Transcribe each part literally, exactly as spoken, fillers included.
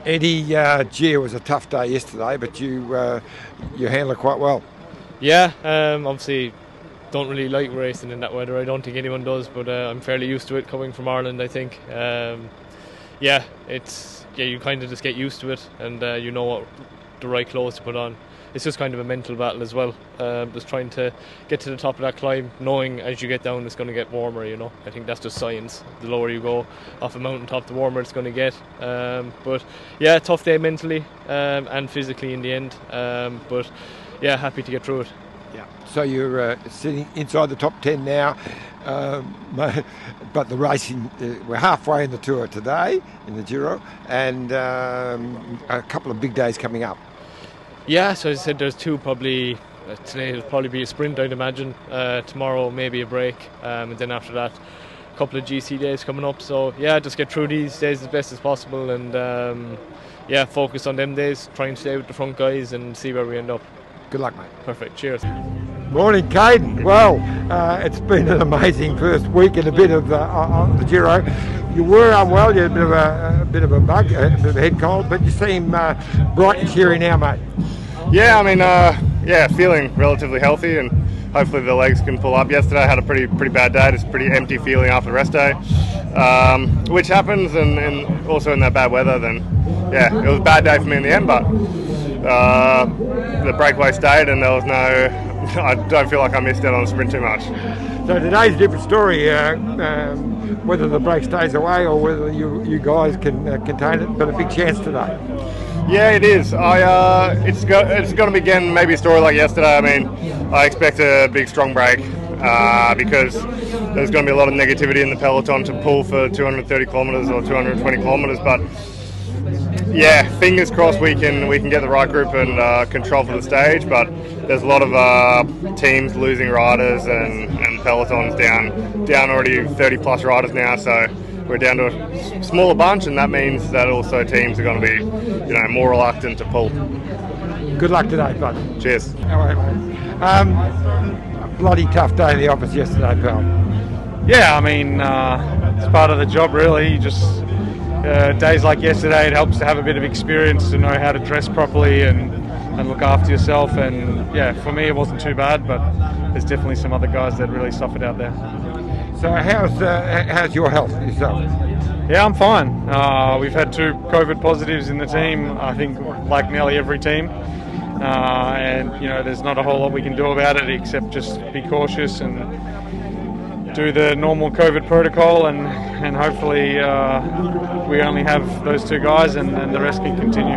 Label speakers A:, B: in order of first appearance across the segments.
A: Eddie, uh, gee, it was a tough day yesterday, but you uh, you handled it quite well.
B: Yeah, um, obviously don't really like racing in that weather. I don't think anyone does, but uh, I'm fairly used to it coming from Ireland, I think. Um, yeah, it's yeah, you kind of just get used to it, and uh, you know what the right clothes to put on. It's just kind of a mental battle as well. Um, just trying to get to the top of that climb, knowing as you get down it's going to get warmer, you know. I think that's just science. The lower you go off a mountain top, the warmer it's going to get. Um, but yeah, tough day mentally um, and physically in the end. Um, but yeah, happy to get through it.
A: Yeah. So you're uh, sitting inside the top ten now, um, but the racing, uh, we're halfway in the tour today, in the Giro, and um, a couple of big days coming up.
B: Yeah, so as I said, there's two probably. Uh, today will probably be a sprint, I'd imagine. Uh, tomorrow maybe a break, um, and then after that, a couple of G C days coming up. So yeah, just get through these days as best as possible, and um, yeah, focus on them days. Try and stay with the front guys and see where we end up.
A: Good luck, mate.
B: Perfect. Cheers.
A: Morning, Kaden. Well, uh, it's been an amazing first week and a bit of uh, on the Giro. You were unwell. You had a bit of a, a bit of a bug, a bit of a head cold, but you seem uh, bright and cheery now, mate.
C: Yeah, I mean, uh, yeah, feeling relatively healthy, and hopefully the legs can pull up. Yesterday I had a pretty pretty bad day, just pretty empty feeling after the rest day, um, which happens, and, and also in that bad weather. Then, yeah, it was a bad day for me in the end, but uh, the breakaway stayed, and there was no. I don't feel like I missed out on the sprint too much.
A: So today's a different story. Uh, um, whether the break stays away or whether you you guys can uh, contain it, but a big chance today.
C: Yeah, it is. I uh, it's go, it's going to be again maybe a story like yesterday. I mean, I expect a big strong break uh, because there's going to be a lot of negativity in the peloton to pull for two hundred thirty kilometres or two hundred twenty kilometres. But yeah, fingers crossed we can we can get the right group and uh, control for the stage. But there's a lot of uh, teams losing riders and, and pelotons down down already thirty plus riders now. So we're down to a smaller bunch, and that means that also teams are going to be, you know, more reluctant to pull.
A: Good luck today, bud.
C: Cheers.
A: All right, mate. Um, a bloody tough day in the office yesterday, pal.
D: Yeah, I mean, uh, it's part of the job, really. You just uh, days like yesterday, it helps to have a bit of experience to know how to dress properly and, and look after yourself. And yeah, for me, it wasn't too bad, but there's definitely some other guys that really suffered out there.
A: So how's uh, how's your health yourself?
D: Yeah, I'm fine. Uh, we've had two COVID positives in the team, I think like nearly every team. Uh, and, you know, there's not a whole lot we can do about it except just be cautious and do the normal COVID protocol, and, and hopefully uh, we only have those two guys and, and the rest can continue.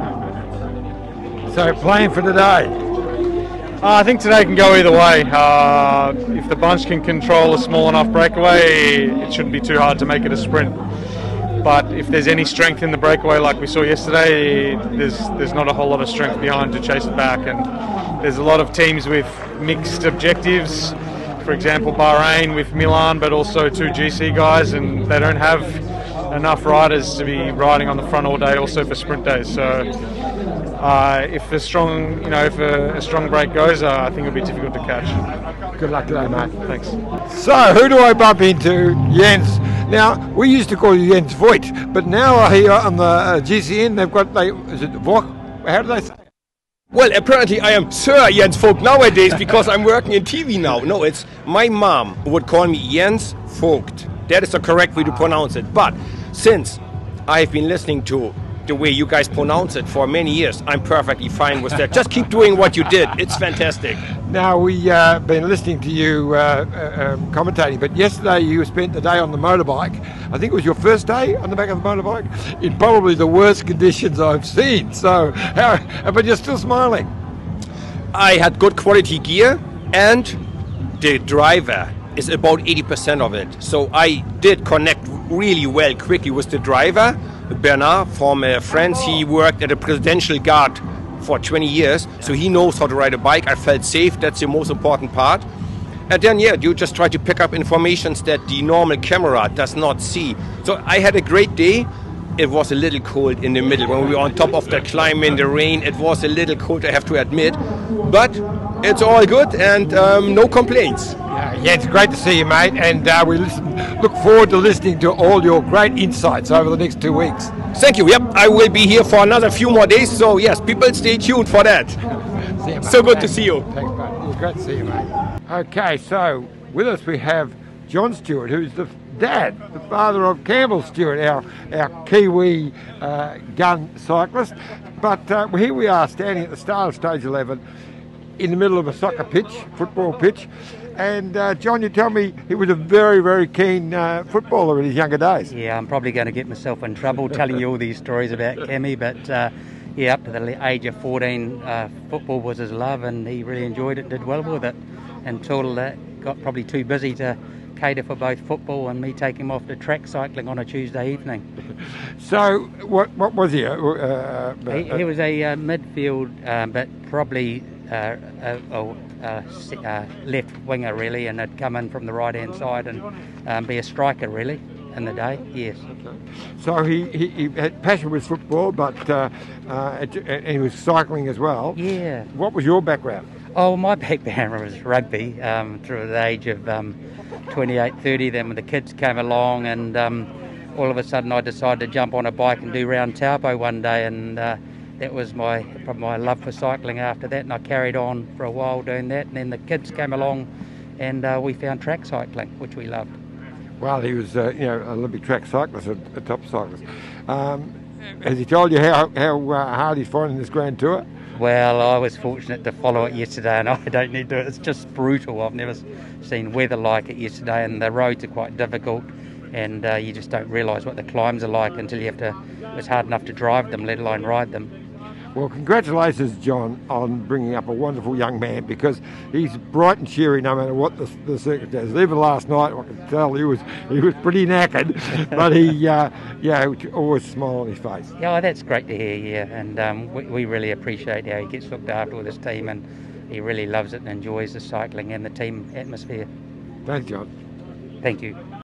A: So plan for today?
D: Uh, I think today can go either way. Uh, if the bunch can control a small enough breakaway, it shouldn't be too hard to make it a sprint. But if there's any strength in the breakaway like we saw yesterday, there's there's not a whole lot of strength behind to chase it back. And there's a lot of teams with mixed objectives. For example, Bahrain with Milan, but also two G C guys, and they don't have enough riders to be riding on the front all day also for sprint days. So Uh, if a strong, you know, if a, a strong break goes, uh, I think it'll be difficult to catch.
A: Good luck today, mate.
D: Thanks.
A: So, who do I bump into? Jens. Now, we used to call you Jens Voigt, but now I hear on the uh, G C N they've got, they, is it Voigt? How do they say it?
E: Well, apparently I am Sir Jens Voigt nowadays because I'm working in T V now. No, it's my mom would call me Jens Voigt. That is the correct way to pronounce it. But since I've been listening to the way you guys pronounce it for many years, I'm perfectly fine with that. Just keep doing what you did. It's fantastic.
A: Now, we've uh, been listening to you uh, uh, um, commentating, but yesterday you spent the day on the motorbike. I think it was your first day on the back of the motorbike, in probably the worst conditions I've seen. So, how, but you're still smiling.
E: I had good quality gear, and the driver is about eighty percent of it. So I did connect really well quickly with the driver. Bernard from uh, France, he worked at a presidential guard for twenty years, so he knows how to ride a bike. I felt safe, that's the most important part. And then, yeah, you just try to pick up information that the normal camera does not see. So I had a great day. It was a little cold in the middle. When we were on top of the climb in the rain, it was a little cold, I have to admit. But it's all good, and um, no complaints.
A: Yeah, yeah, it's great to see you, mate, and uh, we listen, look forward to listening to all your great insights over the next two weeks.
E: Thank you. Yep, I will be here for another few more days. So yes, people stay tuned for that.
A: See you, mate.
E: So good
A: Thanks.
E: to see you.
A: Thanks, mate. It's great to see you, mate. Okay, so with us we have John Stewart, who's the dad, the father of Campbell Stewart, our our Kiwi uh, gun cyclist. But uh, here we are standing at the start of stage eleven in the middle of a soccer pitch, football pitch. And uh, John, you tell me he was a very, very keen uh, footballer in his younger days.
F: Yeah, I'm probably going to get myself in trouble telling you all these stories about Cammy, but uh, yeah, up to the age of fourteen, uh, football was his love, and he really enjoyed it, did well with it, until uh, got probably too busy to cater for both football and me taking him off to track cycling on a Tuesday evening.
A: So, what what was he? Uh, uh,
F: He, he was a uh, midfield, um, but probably uh, a, a, a, a left winger really, and had come in from the right hand side and um, be a striker really in the day. Yes.
A: So he, he, he had passion with football, but uh, uh, and and he was cycling as well.
F: Yeah.
A: What was your background?
F: Oh, my background was rugby um, through the age of um, twenty-eight, thirty. Then when the kids came along, and um, all of a sudden I decided to jump on a bike and do round Taupo one day, and uh, that was my my love for cycling after that, and I carried on for a while doing that, and then the kids came along and uh, we found track cycling, which we loved.
A: Well, he was uh, you know, an Olympic track cyclist, a, a top cyclist. Um, has he told you how, how uh, hard he's finding this Grand Tour?
F: Well, I was fortunate to follow it yesterday, and I don't need to. It's just brutal. I've never seen weather like it yesterday, and the roads are quite difficult, and uh, you just don't realise what the climbs are like until you have to. It's hard enough to drive them, let alone ride them.
A: Well, congratulations, John, on bringing up a wonderful young man, because he's bright and cheery no matter what the, the circumstances. Even last night, I can tell he was he was pretty knackered, but he, uh, yeah, always a smile on his face.
F: Yeah, that's great to hear. Yeah, and um, we, we really appreciate how he gets looked after with his team, and he really loves it and enjoys the cycling and the team atmosphere.
A: Thanks, John.
F: Thank you.